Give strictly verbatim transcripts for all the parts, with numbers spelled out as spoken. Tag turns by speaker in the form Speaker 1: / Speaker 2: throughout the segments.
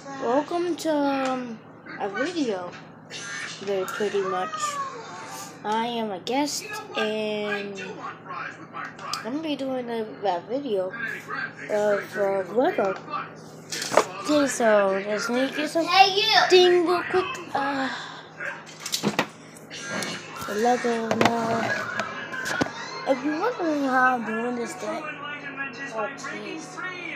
Speaker 1: Welcome to um, a video, very pretty much. I am a guest and I'm going to be doing a, a video of uh, Lego. Okay, so just need to get some thing real quick. Uh, the Lego now. If you're wondering how I'm doing this thing, oh jeez.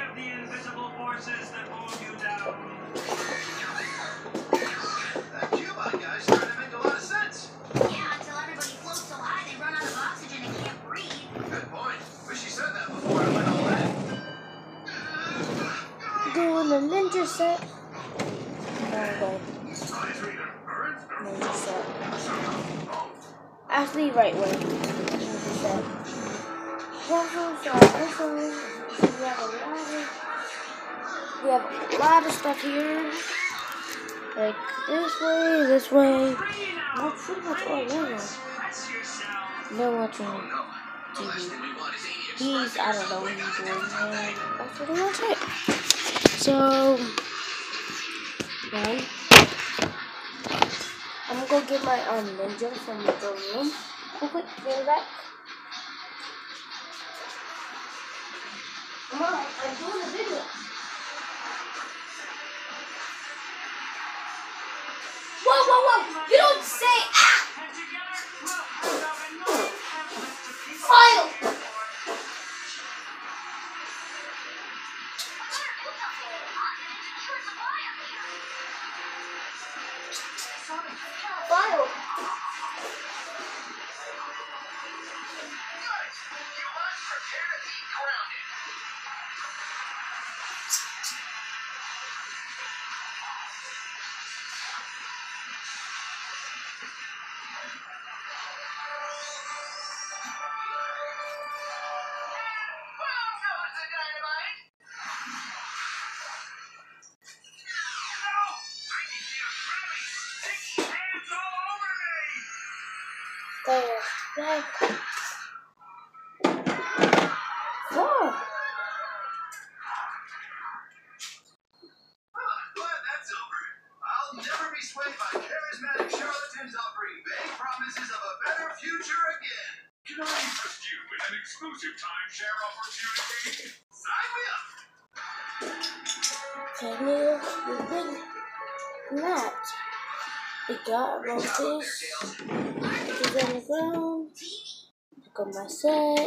Speaker 1: Doing the ninja set. Okay. Ninja set. Actually, right way. Ninja set. Puzzle set. Puzzle. We have a lot of. We have a lot of stuff here. Like this way, this way. That's pretty much all Lego. They're watching T V. He's, I don't know what he's doing, and that's pretty much it. So, then, I'm gonna go get my um, ninja from the room. Real quick, get it back. Come on, I'm doing a video. Whoa, whoa, whoa! You don't say ah! File! File! There, there. Four.
Speaker 2: Glad that's over. I'll never be swayed by charismatic charlatans offering vague promises of a better future again.
Speaker 3: Can I interest you in an exclusive timeshare opportunity? Sign me up.
Speaker 1: Can you the thing? Not. We got roses. He's on the ground. Look at my set.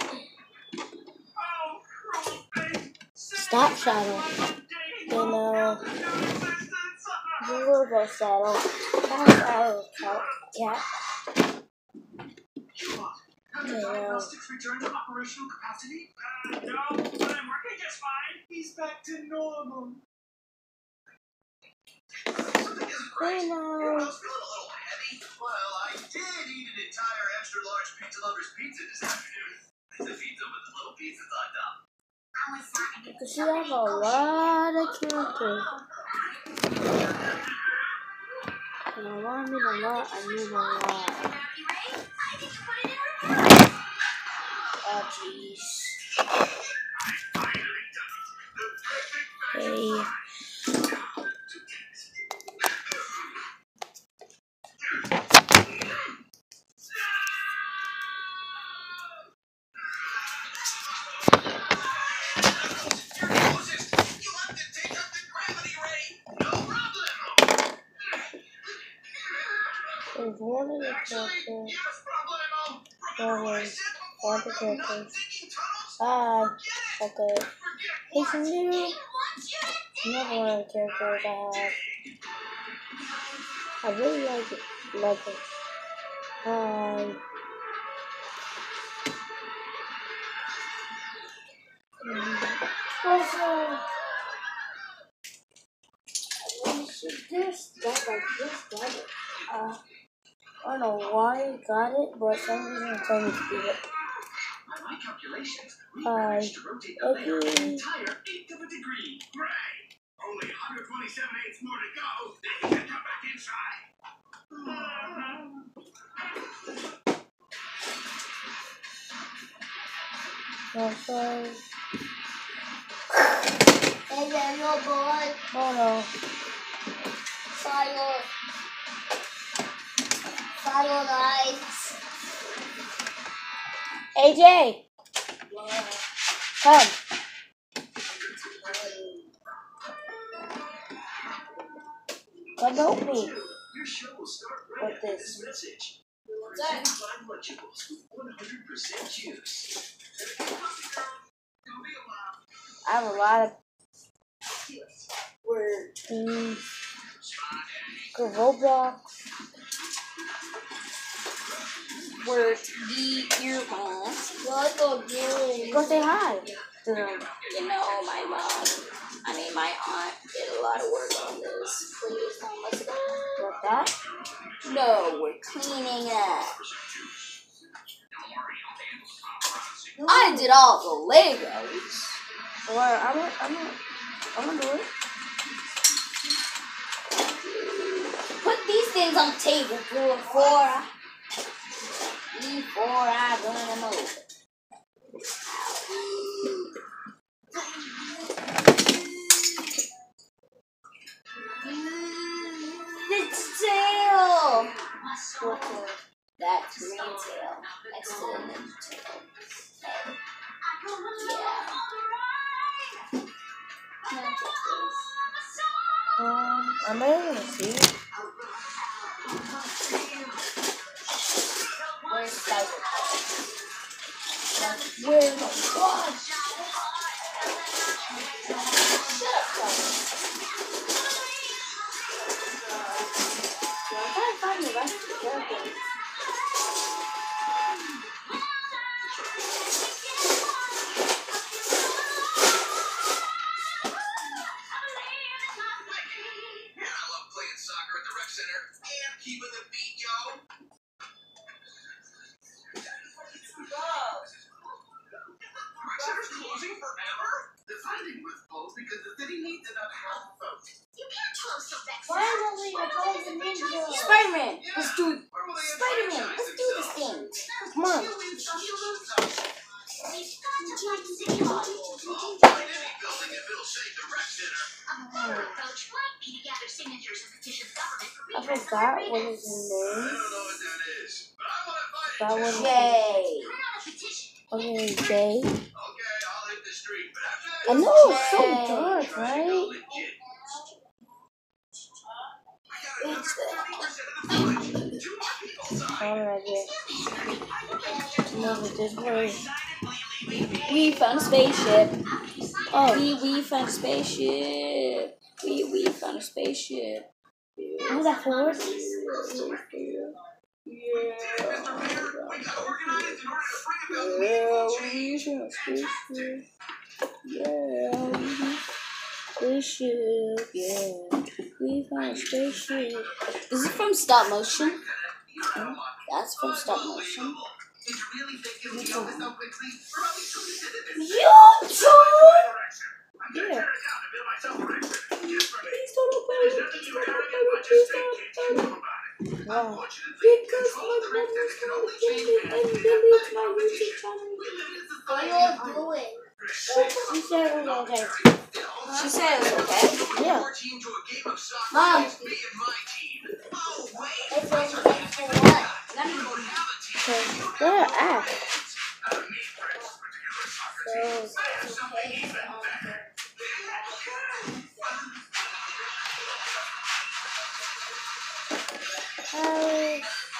Speaker 1: Stop shadow. Then uh the robot shadow. Stop shadow cat. Okay, now
Speaker 2: Diagnostics return to operational capacity?
Speaker 3: Uh, no, but I'm working just fine.
Speaker 2: He's back to normal. Something isn't
Speaker 1: hey
Speaker 2: right.
Speaker 1: now.
Speaker 2: I was feeling a little heavy. Well, I did eat an entire extra large pizza lover's pizza this afternoon. It's a pizza with the little pizzas on top.
Speaker 1: Because she has a lot of characters. And I want me a lot, I need a lot. Oh jeez. Hey. There's one of the characters. There was one of the characters. Ah, okay. Hey, some new. Another one of the characters I have. I really like it. Like it. Um. Also, this got like this got it. Uh, I don't know why I got it, but some reason it told me to do it.
Speaker 2: By my calculations, we
Speaker 1: Uh,
Speaker 2: managed to rotate the layer an
Speaker 1: okay.
Speaker 2: entire eighth of a degree.
Speaker 3: Great. Only one hundred twenty-seven eighths more to go. Then you can come back inside.
Speaker 1: Also,
Speaker 4: Hey, Daniel, boy.
Speaker 1: oh no. Fire. Fire, guys. A J. Come. Come help me.
Speaker 3: Your show will start
Speaker 1: What
Speaker 3: right after
Speaker 1: this?
Speaker 3: this message.
Speaker 1: What's that?
Speaker 3: Five Lunchables with one hundred percent juice.
Speaker 1: I have a lot of words. Mm. Go Roblox.
Speaker 4: Word the earphones.
Speaker 1: Let's go do
Speaker 4: Go say hi to them. You know, my mom, I mean, my aunt did a lot of work on this. Please don't mess it up.
Speaker 1: What that?
Speaker 4: No, we're cleaning up. I did all the Legos.
Speaker 1: Well, I'm gonna, I'm gonna, I'm gonna do it.
Speaker 4: Put these things on the table before I, before I run them over. It's tail.
Speaker 1: What the?
Speaker 4: That's green tail. Next to the ninja tail. Yeah.
Speaker 1: Um, I'm not even gonna see it.
Speaker 4: Where's Spider?
Speaker 1: Where the fuck?
Speaker 4: Shut up, Spider.
Speaker 1: I'm trying to find the rest of the characters.
Speaker 2: Yeah, I love playing soccer at the rec center and keeping the beat, yo. Rec center's closing forever? They're fighting with both because the city needs enough health folks.
Speaker 5: You can't close till next
Speaker 1: Finally, I told the ninja.
Speaker 4: Spider-Man,
Speaker 2: Yeah.
Speaker 4: let's do it.
Speaker 2: Where will they
Speaker 4: Spider-Man,
Speaker 2: enfranchise
Speaker 4: let's do this
Speaker 2: themselves?
Speaker 4: thing.
Speaker 1: Come on.
Speaker 2: You win some, you lose some.
Speaker 5: We've got to find city hall.
Speaker 2: I'll find any building if it'll save the rec center.
Speaker 5: A better approach might be to gather signatures and petition government for
Speaker 1: I
Speaker 5: redress
Speaker 1: forgot
Speaker 5: of
Speaker 1: what
Speaker 5: grievances.
Speaker 1: his
Speaker 2: I
Speaker 1: name.
Speaker 2: don't know what that is, but I want to fight
Speaker 1: That
Speaker 2: it.
Speaker 1: one.
Speaker 4: Yay.
Speaker 5: Put out a petition.
Speaker 1: Okay, Jay.
Speaker 2: Okay, I'll hit the street, but after that,
Speaker 1: I know it's so
Speaker 4: Yay.
Speaker 1: dark,
Speaker 2: try to
Speaker 1: right?
Speaker 2: go legit. I got another thirty percent of the village. Two more people signed.
Speaker 1: Alright, yeah. No, but this way.
Speaker 4: We found a spaceship.
Speaker 1: Oh,
Speaker 4: We we found a spaceship. We we found a spaceship.
Speaker 1: was that forward?
Speaker 2: Damn, Mister Mayor, we got organized in order to bring about
Speaker 4: Yeah,
Speaker 2: meaningful
Speaker 4: we
Speaker 2: change.
Speaker 4: found a spaceship. Yeah, we spaceship. Yeah, we found a spaceship. Is it from stop motion? That's from stop motion.
Speaker 2: Did you really think you'll deal this so quickly? Probably should have said it this
Speaker 4: YouTube.
Speaker 3: I'm gonna tear it down to build myself a rec center. Just for me. There's nothing you arrogant bunch of state kids can do about it.
Speaker 1: Wow.
Speaker 2: Unfortunately, control of the rec center can only change hands in athletic competition. We live in a
Speaker 1: What
Speaker 2: society
Speaker 1: are
Speaker 2: of
Speaker 1: you doing?
Speaker 2: She
Speaker 1: She said it was okay.
Speaker 4: She said it was okay.
Speaker 1: Yeah.
Speaker 2: Your team to a game of soccer
Speaker 4: Mom.
Speaker 2: against me and my team. Oh, wait.
Speaker 1: It's
Speaker 2: Fights
Speaker 1: okay
Speaker 2: are
Speaker 1: for
Speaker 2: getting
Speaker 1: what?
Speaker 2: bad. You don't have a team.
Speaker 1: Okay.
Speaker 2: You have
Speaker 1: Where
Speaker 2: no
Speaker 1: at?
Speaker 2: friends.
Speaker 3: I don't need friends to put together a soccer team.
Speaker 1: So,
Speaker 3: I have something even better.
Speaker 1: Hi.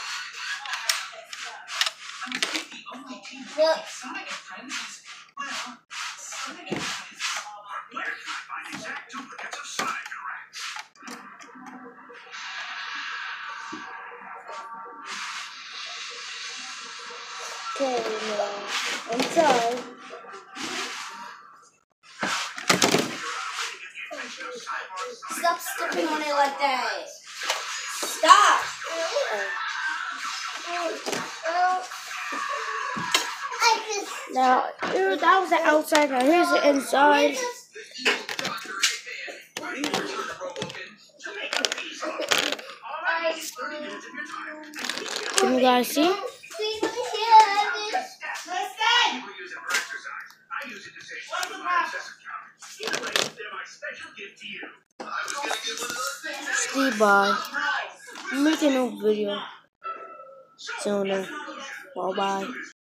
Speaker 2: I think the only team that
Speaker 1: Look.
Speaker 2: can Sonic and friends is, well, Sonic and friends.
Speaker 3: Where can I find exact duplicates of Sonic and Rex?
Speaker 1: Okay, now. Inside.
Speaker 4: Stop stepping on it like that. Stop.
Speaker 1: Now, here, that was the outside. Now, here's the inside.
Speaker 2: Doctor Eggman, ready to return to Robokin.
Speaker 1: Can you guys see?
Speaker 3: People use it for exercise. I use it to save time with my obsessive counter. Either way, they're my special gift to you.
Speaker 2: I was gonna get one of those things
Speaker 1: Goodbye. Make a new video soon. Bye bye.